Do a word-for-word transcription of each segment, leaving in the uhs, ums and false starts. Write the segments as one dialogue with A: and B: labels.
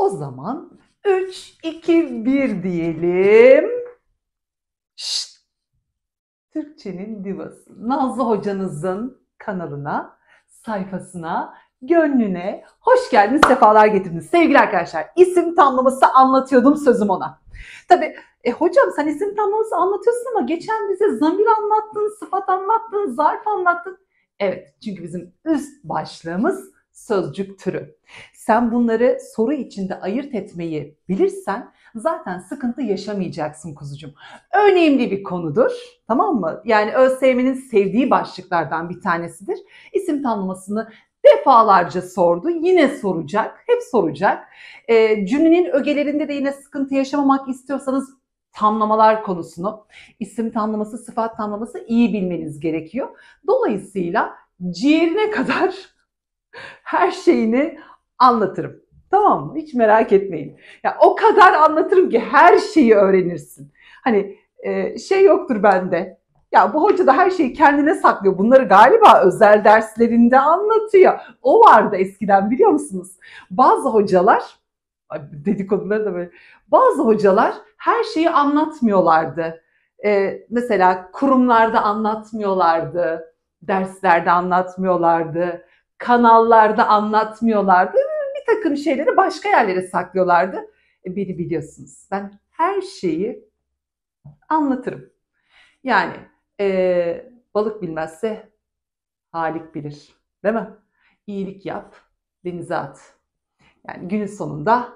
A: O zaman üç, iki, bir diyelim. Şşt! Türkçenin Divası Nazlı hocanızın kanalına, sayfasına, gönlüne hoş geldiniz, sefalar getirdiniz. Sevgili arkadaşlar, isim tamlaması anlatıyordum, sözüm ona. Tabii e, hocam sen isim tamlaması anlatıyorsun ama geçen bize zamir anlattın, sıfat anlattın, zarf anlattın. Evet, çünkü bizim üst başlığımız sözcük türü. Sen bunları soru içinde ayırt etmeyi bilirsen zaten sıkıntı yaşamayacaksın kuzucuğum. Önemli bir konudur, tamam mı? Yani ÖSYM'nin sevdiği başlıklardan bir tanesidir. İsim tamlamasını defalarca sordu, yine soracak, hep soracak. E, cümlenin ögelerinde de yine sıkıntı yaşamamak istiyorsanız tamlamalar konusunu, isim tamlaması, sıfat tamlaması iyi bilmeniz gerekiyor. Dolayısıyla ciğerine kadar her şeyini anlatırım. Tamam mı? Hiç merak etmeyin. Ya o kadar anlatırım ki her şeyi öğrenirsin. Hani e, şey yoktur bende. Ya bu hoca da her şeyi kendine saklıyor. Bunları galiba özel derslerinde anlatıyor. O vardı eskiden, biliyor musunuz? Bazı hocalar, dedikoduları da böyle. Bazı hocalar her şeyi anlatmıyorlardı. E, mesela kurumlarda anlatmıyorlardı. Derslerde anlatmıyorlardı. Kanallarda anlatmıyorlardı. Bir takım şeyleri başka yerlere saklıyorlardı. E, beni biliyorsunuz. Ben her şeyi anlatırım. Yani e, balık bilmezse Halik bilir. Değil mi? İyilik yap, denize at. Yani günün sonunda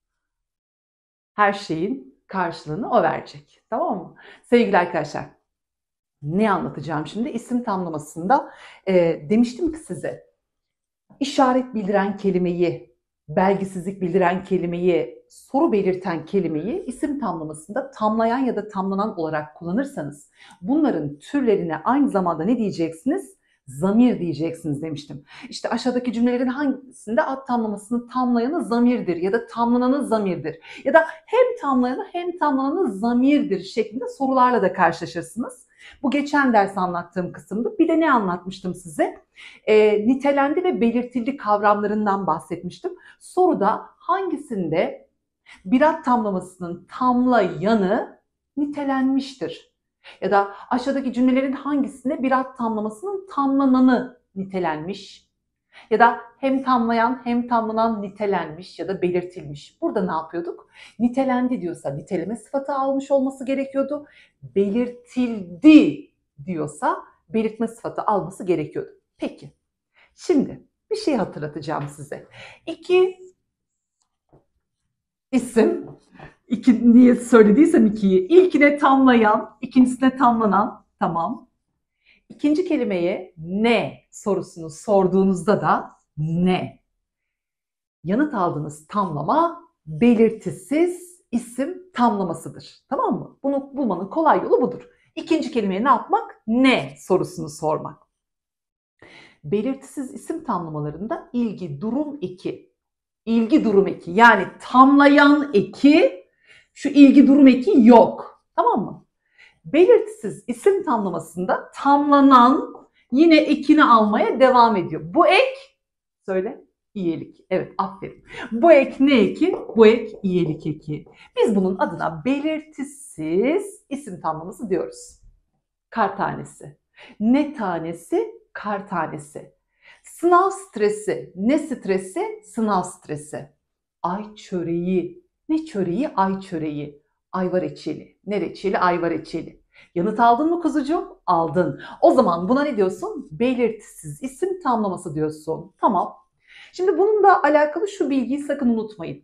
A: her şeyin karşılığını o verecek. Tamam mı? Sevgili arkadaşlar, ne anlatacağım şimdi? İsim tamlamasında e, demiştim ki size, işaret bildiren kelimeyi, belgisizlik bildiren kelimeyi, soru belirten kelimeyi isim tamlamasında tamlayan ya da tamlanan olarak kullanırsanız bunların türlerine aynı zamanda ne diyeceksiniz? Zamir diyeceksiniz demiştim. İşte aşağıdaki cümlelerin hangisinde ad tamlamasının tamlayanı zamirdir ya da tamlananı zamirdir ya da hem tamlayanı hem tamlananı zamirdir şeklinde sorularla da karşılaşırsınız. Bu geçen ders anlattığım kısımda. Bir de ne anlatmıştım size? E, nitelendi ve belirtildi kavramlarından bahsetmiştim. Soruda hangisinde bir ad tamlamasının tamlayanı nitelenmiştir? Ya da aşağıdaki cümlelerin hangisinde bir ad tamlamasının tamlananı nitelenmiş? Ya da hem tamlayan hem tamlanan nitelenmiş ya da belirtilmiş. Burada ne yapıyorduk? Nitelendi diyorsa niteleme sıfatı almış olması gerekiyordu. Belirtildi diyorsa belirtme sıfatı alması gerekiyordu. Peki, şimdi bir şey hatırlatacağım size. İki isim, iki, niye söylediysem ikiyi, ilkine tamlayan, ikincisine tamlanan, tamam. İkinci kelimeye ne sorusunu sorduğunuzda da ne? Yanıt aldığınız tamlama belirtisiz isim tamlamasıdır. Tamam mı? Bunu bulmanın kolay yolu budur. İkinci kelimeye ne yapmak? Ne sorusunu sormak. Belirtisiz isim tamlamalarında ilgi durum eki. İlgi durum eki, yani tamlayan eki, şu ilgi durum eki yok. Tamam mı? Belirtisiz isim tamlamasında tamlanan yine ekini almaya devam ediyor. Bu ek, söyle, iyilik. Evet, aferin. Bu ek ne eki? Bu ek iyilik eki. Biz bunun adına belirtisiz isim tamlaması diyoruz. Kar tanesi. Ne tanesi? Kar tanesi. Sınav stresi. Ne stresi? Sınav stresi. Ay çöreği. Ne çöreği? Ay çöreği. Ayva reçeli. Ne reçeli? Ayva reçeli. Yanıt aldın mı kuzucuğum? Aldın. O zaman buna ne diyorsun? Belirtisiz isim tamlaması diyorsun. Tamam. Şimdi bununla alakalı şu bilgiyi sakın unutmayın.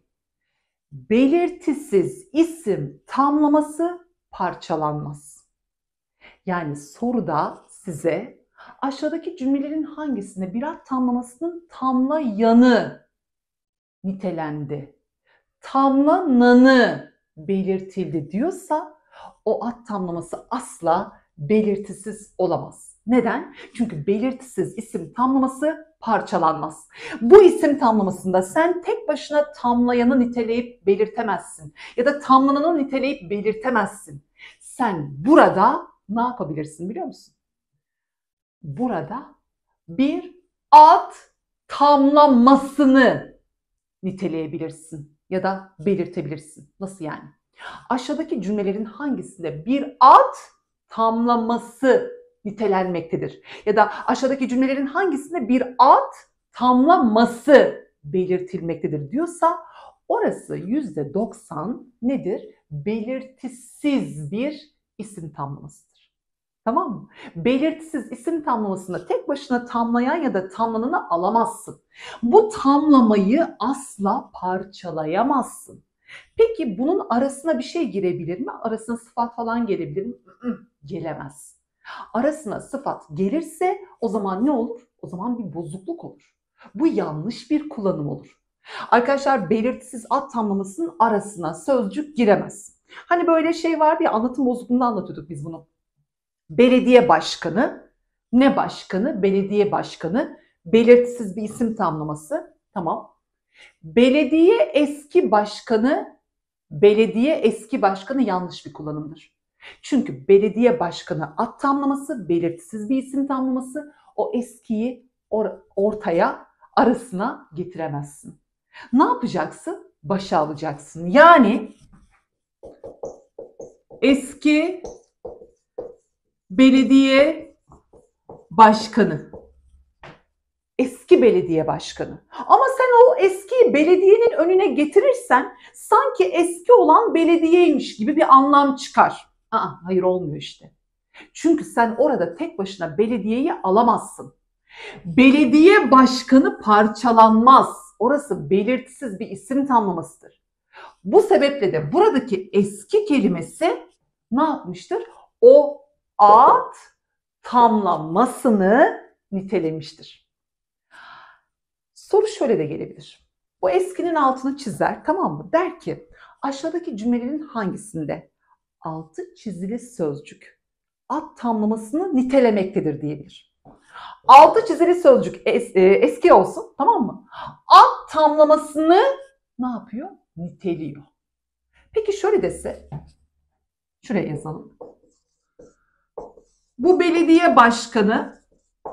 A: Belirtisiz isim tamlaması parçalanmaz. Yani soruda size aşağıdaki cümlelerin hangisinde bir ad tamlamasının tamlayanı nitelendi, tamlananı belirtildi diyorsa o ad tamlaması asla belirtisiz olamaz. Neden? Çünkü belirtisiz isim tamlaması parçalanmaz. Bu isim tamlamasında sen tek başına tamlayanı niteleyip belirtemezsin ya da tamlananı niteleyip belirtemezsin. Sen burada ne yapabilirsin biliyor musun? Burada bir ad tamlamasını niteleyebilirsin ya da belirtebilirsin. Nasıl yani? Aşağıdaki cümlelerin hangisinde bir ad tamlaması nitelenmektedir? Ya da aşağıdaki cümlelerin hangisinde bir ad tamlaması belirtilmektedir diyorsa orası yüzde doksan nedir? Belirtisiz bir isim tamlamasıdır. Tamam mı? Belirtisiz isim tamlamasında tek başına tamlayan ya da tamlananı alamazsın. Bu tamlamayı asla parçalayamazsın. Peki bunun arasına bir şey girebilir mi? Arasına sıfat falan gelebilir mi? Gelemez. Arasına sıfat gelirse o zaman ne olur? O zaman bir bozukluk olur. Bu yanlış bir kullanım olur. Arkadaşlar belirtisiz ad tamlamasının arasına sözcük giremez. Hani böyle şey vardı ya, anlatım bozukluğunda anlatıyorduk biz bunu. Belediye başkanı, ne başkanı? Belediye başkanı, belirtisiz bir isim tamlaması. Tamam. Belediye eski başkanı, belediye eski başkanı yanlış bir kullanımdır. Çünkü belediye başkanı ad tamlaması, belirtisiz bir isim tamlaması, o eskiyi or- ortaya, arasına getiremezsin. Ne yapacaksın? Başa alacaksın. Yani eski belediye başkanı. Eski belediye başkanı. Ama sen o eski belediyenin önüne getirirsen sanki eski olan belediyeymiş gibi bir anlam çıkar. Aa, hayır, olmuyor işte. Çünkü sen orada tek başına belediyeyi alamazsın. Belediye başkanı parçalanmaz. Orası belirtisiz bir isim tamlamasıdır. Bu sebeple de buradaki eski kelimesi ne yapmıştır? O ad tamlamasını nitelemiştir. Soru şöyle de gelebilir. Bu eskinin altını çizer, tamam mı? Der ki aşağıdaki cümlelerin hangisinde altı çizili sözcük ad tamlamasını nitelemektedir diyebilir. Altı çizili sözcük es, e, eski olsun, tamam mı? Ad tamlamasını ne yapıyor? Niteliyor. Peki şöyle dese, şuraya yazalım. Bu belediye başkanı,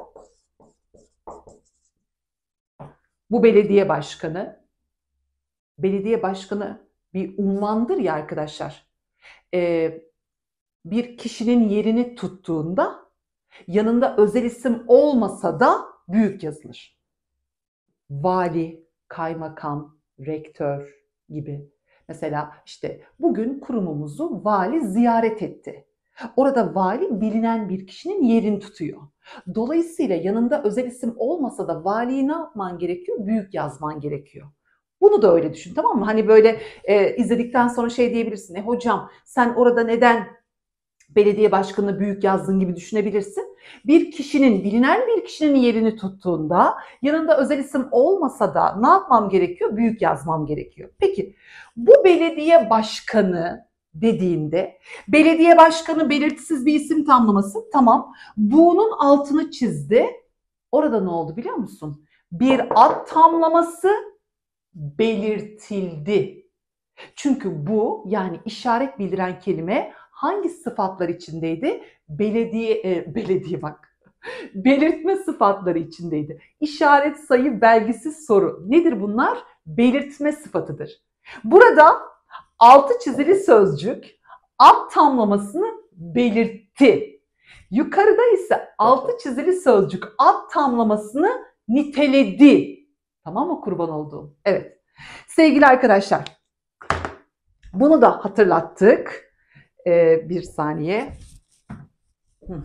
A: bu belediye başkanı, belediye başkanı bir unvandır ya arkadaşlar. Ee, bir kişinin yerini tuttuğunda yanında özel isim olmasa da büyük yazılır. Vali, kaymakam, rektör gibi. Mesela işte bugün kurumumuzu vali ziyaret etti. Orada vali bilinen bir kişinin yerini tutuyor. Dolayısıyla yanında özel isim olmasa da valiyi ne yapman gerekiyor? Büyük yazman gerekiyor. Bunu da öyle düşün, tamam mı? Hani böyle e, izledikten sonra şey diyebilirsin. E hocam sen orada neden belediye başkanını büyük yazdığın gibi düşünebilirsin. Bir kişinin, bilinen bir kişinin yerini tuttuğunda yanında özel isim olmasa da ne yapmam gerekiyor? Büyük yazmam gerekiyor. Peki bu belediye başkanı dediğinde belediye başkanı belirtisiz bir isim tamlaması, tamam. Bunun altını çizdi. Orada ne oldu biliyor musun? Bir ad tamlaması belirtildi. Çünkü bu, yani işaret bildiren kelime hangi sıfatlar içindeydi? Belediye, e, belediye bak. Belirtme sıfatları içindeydi. İşaret, sayı, belgisiz, soru. Nedir bunlar? Belirtme sıfatıdır. Burada altı çizili sözcük ad tamlamasını belirtti. Yukarıda ise altı çizili sözcük ad tamlamasını niteledi. Tamam mı kurban olduğum? Evet. Sevgili arkadaşlar, bunu da hatırlattık. Ee, bir saniye. Hı.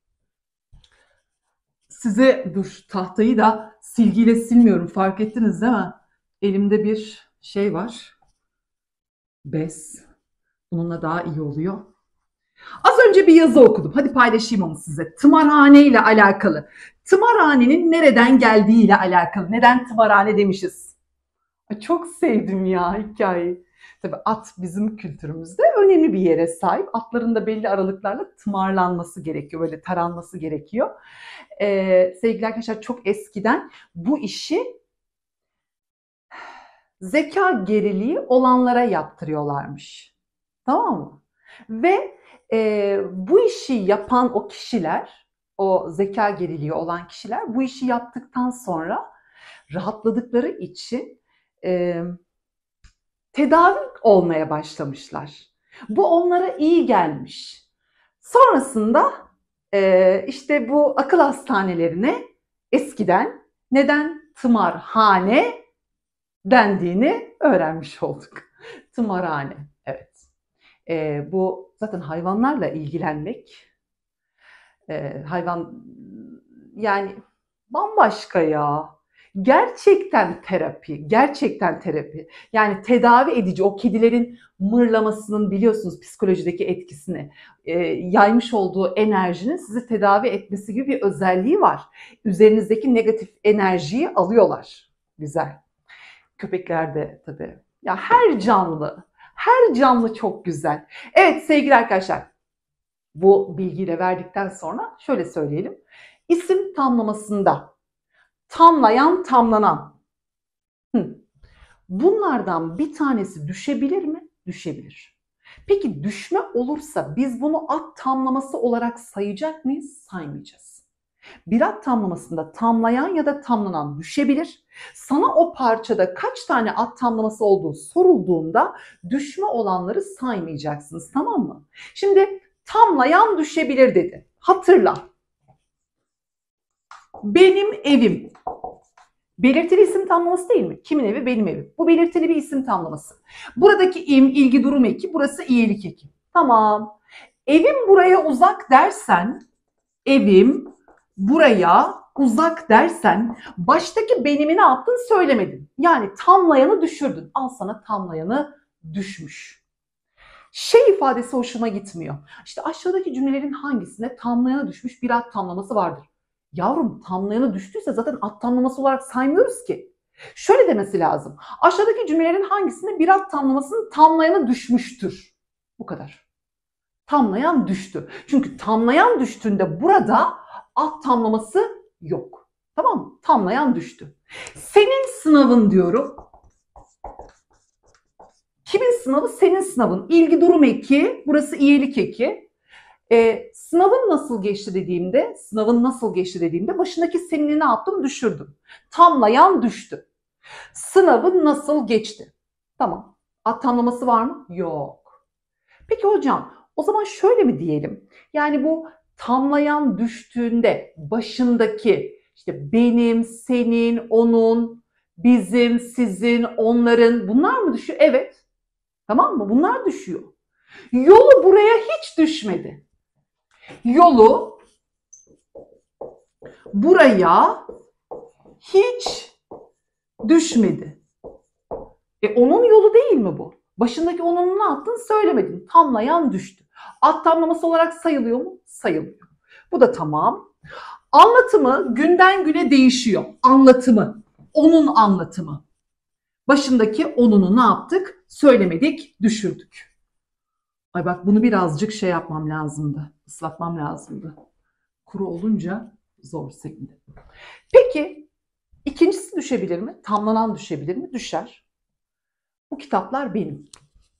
A: Size dur, tahtayı da silgiyle silmiyorum. Fark ettiniz değil mi? Elimde bir şey var. Bez. Bununla daha iyi oluyor. Az önce bir yazı okudum. Hadi paylaşayım onu size. Tımarhane ile alakalı. Tımarhanenin nereden geldiği ile alakalı. Neden tımarhane demişiz? Çok sevdim ya hikayeyi. Tabii at bizim kültürümüzde önemli bir yere sahip. Atların da belli aralıklarla tımarlanması gerekiyor. Böyle taranması gerekiyor. Ee, sevgili arkadaşlar, çok eskiden bu işi zeka geriliği olanlara yaptırıyorlarmış. Tamam mı? Ve e, bu işi yapan o kişiler, o zeka geriliği olan kişiler bu işi yaptıktan sonra rahatladıkları için e, tedavi olmaya başlamışlar. Bu onlara iyi gelmiş. Sonrasında e, işte bu akıl hastanelerine eskiden neden tımarhane dendiğini öğrenmiş olduk. Tımarhane, evet. E, bu zaten hayvanlarla ilgilenmek, e, hayvan yani bambaşka ya. Gerçekten terapi, gerçekten terapi. Yani tedavi edici, o kedilerin mırlamasının biliyorsunuz psikolojideki etkisini, e, yaymış olduğu enerjinin sizi tedavi etmesi gibi bir özelliği var. Üzerinizdeki negatif enerjiyi alıyorlar. Güzel. Köpekler de tabii. Ya her canlı, her canlı çok güzel. Evet sevgili arkadaşlar, bu bilgiyle verdikten sonra şöyle söyleyelim. İsim tamlamasında tamlayan, tamlanan. Hı. Bunlardan bir tanesi düşebilir mi? Düşebilir. Peki düşme olursa biz bunu ad tamlaması olarak sayacak mıyız? Saymayacağız. Bir ad tamlamasında tamlayan ya da tamlanan düşebilir. Sana o parçada kaç tane ad tamlaması olduğu sorulduğunda düşme olanları saymayacaksınız, tamam mı? Şimdi tamlayan düşebilir dedi. Hatırla. Benim evim. Belirtili isim tamlaması değil mi? Kimin evi? Benim evim. Bu belirtili bir isim tamlaması. Buradaki im, ilgi durum eki, burası iyilik eki. Tamam. Evim buraya uzak dersen, evim buraya uzak dersen, baştaki benimi ne yaptın söylemedin. Yani tamlayanı düşürdün. Al sana tamlayanı düşmüş. Şey ifadesi hoşuma gitmiyor. İşte aşağıdaki cümlelerin hangisinde tamlayanı düşmüş bir ad tamlaması vardır? Yavrum tamlayanı düştüyse zaten ad tamlaması olarak saymıyoruz ki. Şöyle demesi lazım. Aşağıdaki cümlelerin hangisinde bir ad tamlamasının tamlayanı düşmüştür? Bu kadar. Tamlayan düştü. Çünkü tamlayan düştüğünde burada ad tamlaması yok. Tamam mı? Tamlayan düştü. Senin sınavın diyorum. Kimin sınavı? Senin sınavın. İlgi durum eki, burası iyilik eki. Ee, sınavın nasıl geçti dediğimde, sınavın nasıl geçti dediğimde başındaki senini ne yaptım? Düşürdüm. Tamlayan düştü. Sınavın nasıl geçti? Tamam. Ad tamlaması var mı? Yok. Peki hocam, o zaman şöyle mi diyelim? Yani bu tamlayan düştüğünde başındaki işte benim, senin, onun, bizim, sizin, onların bunlar mı düşüyor? Evet. Tamam mı? Bunlar düşüyor. Yolu buraya hiç düşmedi. Yolu buraya hiç düşmedi. E onun yolu değil mi bu? Başındaki onun ne yaptın söylemedin. Tamlayan düştü. Ad tamlaması olarak sayılıyor mu? Sayılıyor. Bu da tamam. Anlatımı günden güne değişiyor. Anlatımı. Onun anlatımı. Başındaki onunu ne yaptık? Söylemedik, düşürdük. Ay bak bunu birazcık şey yapmam lazımdı. Islatmam lazımdı. Kuru olunca zor sekti. Peki ikincisi düşebilir mi? Tamlanan düşebilir mi? Düşer. Bu kitaplar benim.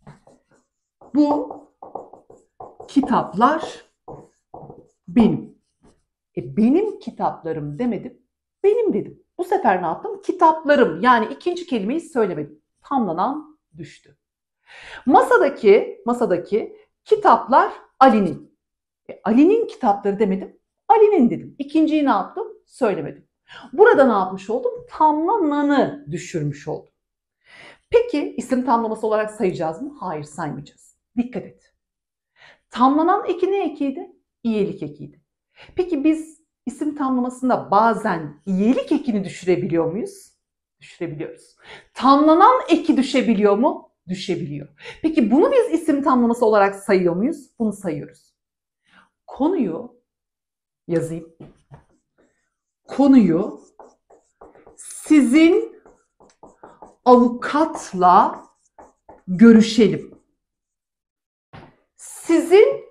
A: Bu kitaplar benim. E benim kitaplarım demedim. Benim dedim. Bu sefer ne yaptım? Kitaplarım. Yani ikinci kelimeyi söylemedim. Tamlanan düştü. Masadaki, masadaki kitaplar Ali'nin. E, Ali'nin kitapları demedim. Ali'nin dedim. İkinciyi ne yaptım? Söylemedim. Burada ne yapmış oldum? Tamlananı düşürmüş oldum. Peki isim tamlaması olarak sayacağız mı? Hayır, saymayacağız. Dikkat et. Tamlanan eki ne ekiydi? İyelik ekiydi. Peki biz isim tamlamasında bazen iyelik ekini düşürebiliyor muyuz? Düşürebiliyoruz. Tamlanan eki düşebiliyor mu? Düşebiliyor. Peki bunu biz isim tamlaması olarak sayıyor muyuz? Bunu sayıyoruz. Konuyu yazayım. Konuyu sizin avukatla görüşelim. Sizin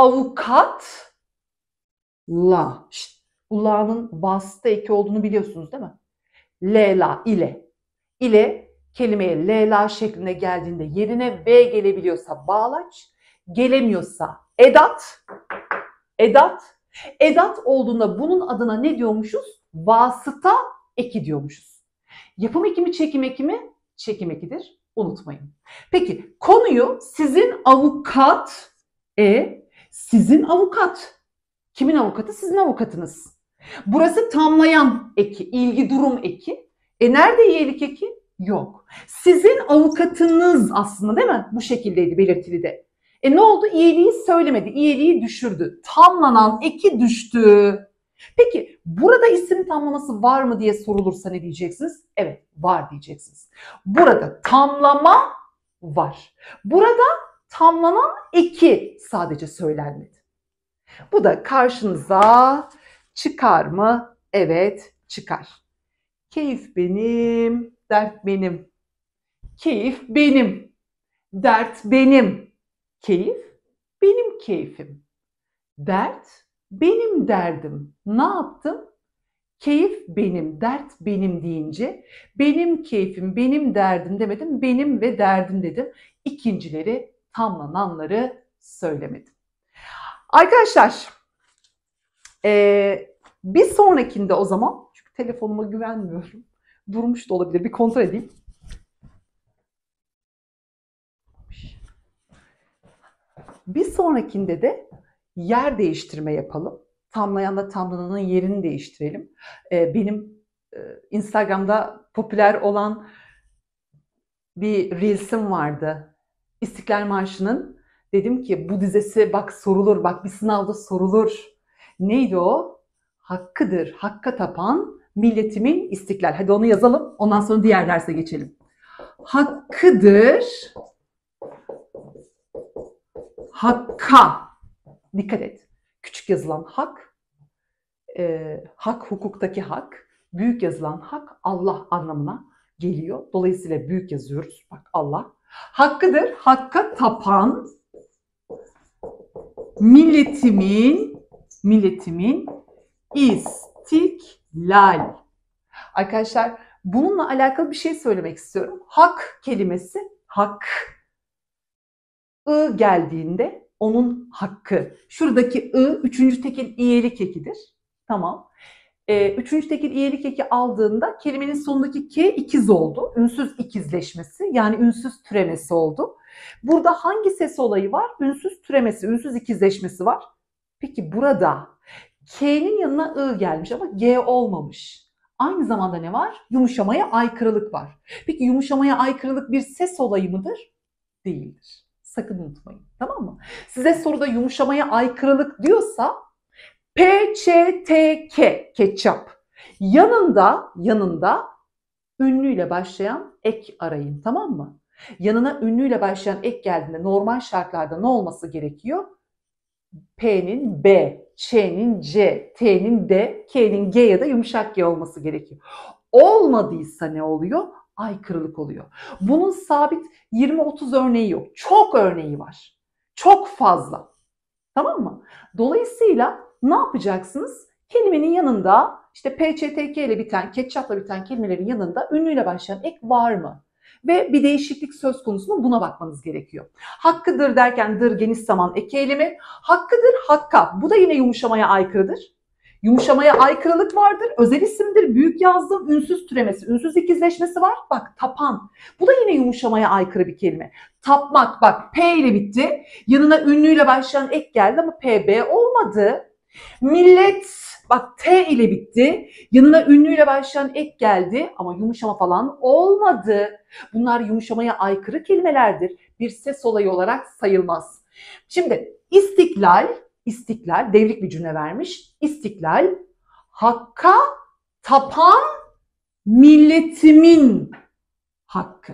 A: avukatla. İşte, ula'nın vasıta eki olduğunu biliyorsunuz değil mi? Lela ile. İle kelimeye lela şeklinde geldiğinde yerine V gelebiliyorsa bağlaç, gelemiyorsa edat. Edat. Edat olduğunda bunun adına ne diyormuşuz? Vasıta eki diyormuşuz. Yapım eki mi, çekim eki mi? çekim ekidir. Unutmayın. Peki konuyu sizin avukat, e sizin avukat. Kimin avukatı? Sizin avukatınız. Burası tamlayan eki, ilgi durum eki. E nerede iyilik eki? Yok. Sizin avukatınız aslında değil mi? Bu şekildeydi belirtili de. E ne oldu? İyiliği söylemedi. İyiliği düşürdü. Tamlanan eki düştü. Peki burada isim tamlaması var mı diye sorulursa ne diyeceksiniz? Evet, var diyeceksiniz. Burada tamlama var. Burada tamlanan eki sadece söylenmedi. Bu da karşınıza çıkar mı? Evet, çıkar. Keyif benim, dert benim. Keyif benim, dert benim. Keyif benim keyfim. Dert benim derdim. Ne yaptım? Keyif benim, dert benim deyince benim keyfim, benim derdim demedim. Benim ve derdim dedim. İkincileri, tamlananları söylemedim. Arkadaşlar, ee, bir sonrakinde o zaman, çünkü telefonuma güvenmiyorum. Durmuş da olabilir. Bir kontrol edeyim. Bir sonrakinde de yer değiştirme yapalım. Tamlayanla tamlananın yerini değiştirelim. Ee, benim e, Instagram'da popüler olan bir Reels'im vardı. İstiklal Marşı'nın. Dedim ki bu dizesi bak sorulur, bak bir sınavda sorulur. Neydi o? Hakkıdır, hakka tapan milletimin istiklal. Hadi onu yazalım, ondan sonra diğer derse geçelim. Hakkıdır, hakka. Dikkat et. Küçük yazılan hak, e, hak hukuktaki hak, büyük yazılan hak Allah anlamına geliyor. Dolayısıyla büyük yazıyoruz. Bak Allah. Hakkıdır, hakka tapan milletimin, milletimin istiklal. Arkadaşlar bununla alakalı bir şey söylemek istiyorum. Hak kelimesi, hak, ı geldiğinde onun hakkı. Şuradaki ı, üçüncü tekil iyelik ekidir. Tamam. Ee, üçüncü tekil iyelik eki aldığında kelimenin sonundaki k ikiz oldu. Ünsüz ikizleşmesi, yani ünsüz türemesi oldu. Burada hangi ses olayı var? Ünsüz türemesi, ünsüz ikizleşmesi var. Peki burada k'nin yanına ı gelmiş ama g olmamış. Aynı zamanda ne var? Yumuşamaya aykırılık var. Peki yumuşamaya aykırılık bir ses olayı mıdır? Değildir. Sakın unutmayın. Tamam mı? Size soruda yumuşamaya aykırılık diyorsa P, Ç, T, K, ketçap. Yanında, yanında ünlüyle başlayan ek arayın. Tamam mı? Yanına ünlüyle başlayan ek geldiğinde normal şartlarda ne olması gerekiyor? P'nin B, Ç'nin C, T'nin D, K'nin G ya da yumuşak G olması gerekiyor. Olmadıysa ne oluyor? Aykırılık oluyor. Bunun sabit yirmi otuz örneği yok. Çok örneği var. Çok fazla. Tamam mı? Dolayısıyla ne yapacaksınız? Kelimenin yanında işte P, Ç, T, K ile biten, ketçapla biten kelimelerin yanında ünlüyle başlayan ek var mı? Ve bir değişiklik söz konusu mu? Buna bakmanız gerekiyor. Hakkıdır derken dır geniş zaman ek eylemi. Hakkıdır, hakka. Bu da yine yumuşamaya aykırıdır. Yumuşamaya aykırılık vardır. Özel isimdir. Büyük yazdım. Ünsüz türemesi, ünsüz ikizleşmesi var. Bak tapan. Bu da yine yumuşamaya aykırı bir kelime. Tapmak. Bak P ile bitti. Yanına ünlüyle başlayan ek geldi ama P, B olmadı. Millet. Bak T ile bitti. Yanına ünlüyle başlayan ek geldi ama yumuşama falan olmadı. Bunlar yumuşamaya aykırı kelimelerdir. Bir ses olayı olarak sayılmaz. Şimdi istiklal, istiklal devrik bir cümle vermiş. İstiklal, hakka tapan milletimin hakkı.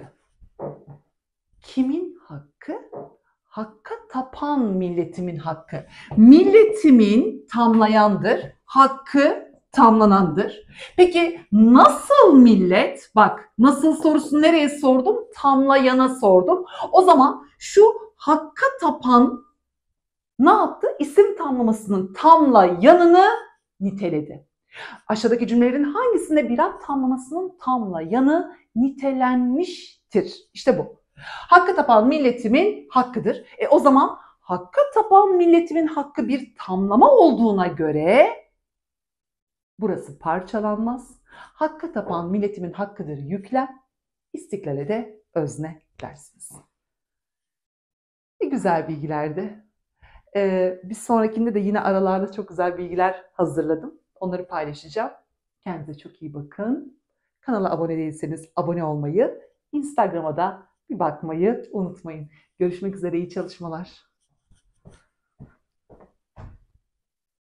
A: Kimin hakkı? Hakka tapan milletimin hakkı. Milletimin tamlayandır, hakkı tamlanandır. Peki nasıl millet? Bak nasıl sorusunu nereye sordum? Tamlayana sordum. O zaman şu hakka tapan ne yaptı? İsim tamlamasının tamlayanını niteledi. Aşağıdaki cümlelerin hangisinde bir ad tamlamasının tamlayanı nitelenmiştir? İşte bu. Hakka tapan milletimin hakkıdır. E o zaman hakka tapan milletimin hakkı bir tamlama olduğuna göre burası parçalanmaz. Hakka tapan milletimin hakkıdır yüklem. İstiklale de özne dersiniz. Ne güzel bilgilerdi. Ee, bir sonrakinde de yine aralarda çok güzel bilgiler hazırladım. Onları paylaşacağım. Kendinize çok iyi bakın. Kanala abone değilseniz abone olmayı, Instagram'a da bir bakmayı unutmayın. Görüşmek üzere, iyi çalışmalar.